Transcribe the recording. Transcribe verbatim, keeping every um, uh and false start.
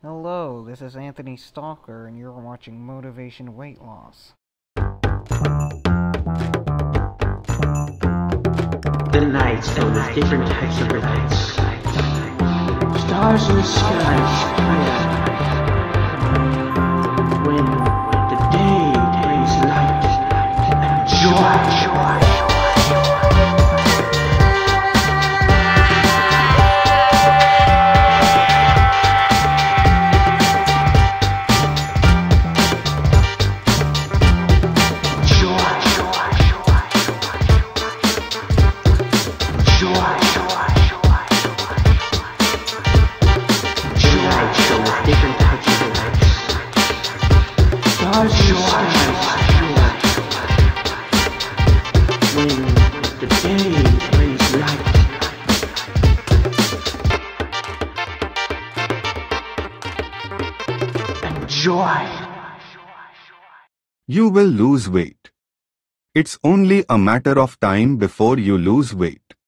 Hello, this is Anthony Stalker, and you're watching Motivation Weight Loss. The nights filled with different types of lights. Stars in the sky when the day brings light and joy. Different types of lights. Stars in the sky when the day brings light and joy. You will lose weight. It's only a matter of time before you lose weight.